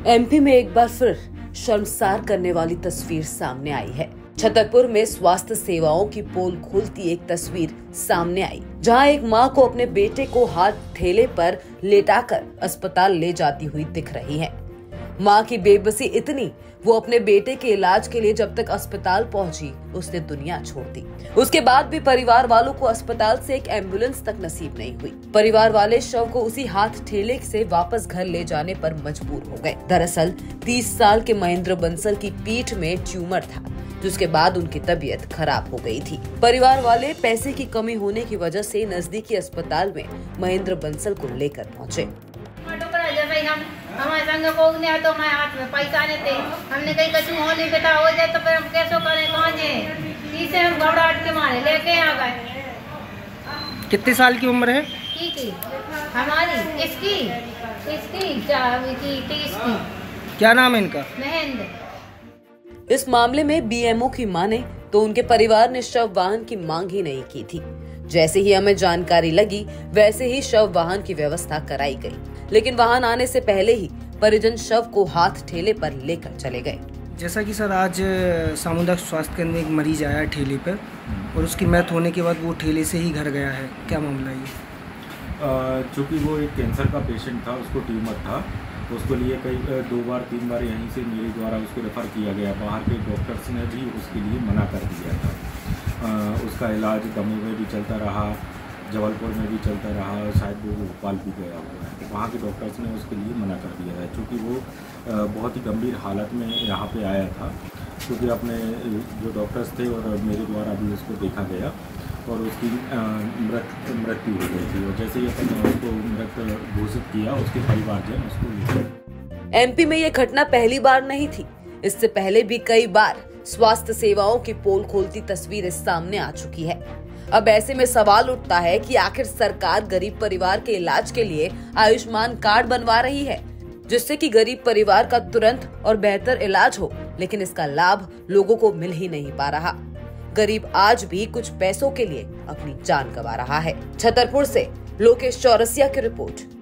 MP में एक बार फिर शर्मसार करने वाली तस्वीर सामने आई है। छतरपुर में स्वास्थ्य सेवाओं की पोल खुलती एक तस्वीर सामने आई, जहां एक मां को अपने बेटे को हाथ ठेले पर लेटाकर अस्पताल ले जाती हुई दिख रही है। मां की बेबसी इतनी, वो अपने बेटे के इलाज के लिए जब तक अस्पताल पहुंची उसने दुनिया छोड़ दी। उसके बाद भी परिवार वालों को अस्पताल से एक एम्बुलेंस तक नसीब नहीं हुई। परिवार वाले शव को उसी हाथ ठेले से वापस घर ले जाने पर मजबूर हो गए। दरअसल 30 साल के महेंद्र बंसल की पीठ में ट्यूमर था, जिसके बाद उनकी तबीयत खराब हो गई थी। परिवार वाले पैसे की कमी होने की वजह से नजदीकी अस्पताल में महेंद्र बंसल को लेकर पहुँचे। हमारे संग को तो हमारे हाथ में पैसा नहीं थे। हमने कहीं कछु होने पे था, हो जाए तो फिर हम कैसे करें, कहाँ जाए। इसे हम घबराहट के मारे लेके आ गए। कितने साल की उम्र है की हमारी? इसकी 30 की। क्या नाम है इनका? महेंद्र। इस मामले में बीएमओ की माने तो उनके परिवार ने शव वाहन की मांग ही नहीं की थी। जैसे ही हमें जानकारी लगी वैसे ही शव वाहन की व्यवस्था कराई गई, लेकिन वाहन आने से पहले ही परिजन शव को हाथ ठेले पर लेकर चले गए। जैसा कि सर आज सामुदायिक स्वास्थ्य केंद्र में एक मरीज आया ठेले पर और उसकी मौत होने के बाद वो ठेले से ही घर गया है, क्या मामला है? चूँकि वो एक कैंसर का पेशेंट था, उसको ट्यूमर था, तो उसको लिए कई 2 बार 3 बार यहीं से मेरे द्वारा उसको रेफ़र किया गया। बाहर के डॉक्टर्स ने भी उसके लिए मना कर दिया था। उसका इलाज दमोह में भी चलता रहा, जबलपुर में भी चलता रहा, शायद वो भोपाल भी गया हुआ है। तो वहाँ के डॉक्टर्स ने उसके लिए मना कर दिया था, क्योंकि वो बहुत ही गंभीर हालत में यहाँ पे आया था। क्योंकि अपने जो डॉक्टर्स थे और मेरे द्वारा भी उसको देखा गया और उसकी मृत्यु हो गई थी। और जैसे ही अपन उसको मृत घोषित किया, उसके परिवारजन उसको। एमपी में ये घटना पहली बार नहीं थी। इससे पहले भी कई बार स्वास्थ्य सेवाओं की पोल खोलती तस्वीरें सामने आ चुकी है। अब ऐसे में सवाल उठता है कि आखिर सरकार गरीब परिवार के इलाज के लिए आयुष्मान कार्ड बनवा रही है, जिससे कि गरीब परिवार का तुरंत और बेहतर इलाज हो, लेकिन इसका लाभ लोगों को मिल ही नहीं पा रहा। गरीब आज भी कुछ पैसों के लिए अपनी जान गंवा रहा है। छतरपुर से लोकेश चौरसिया की रिपोर्ट।